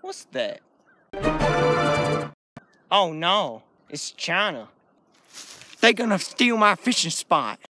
What's that? Oh no, it's China. They're gonna steal my fishing spot.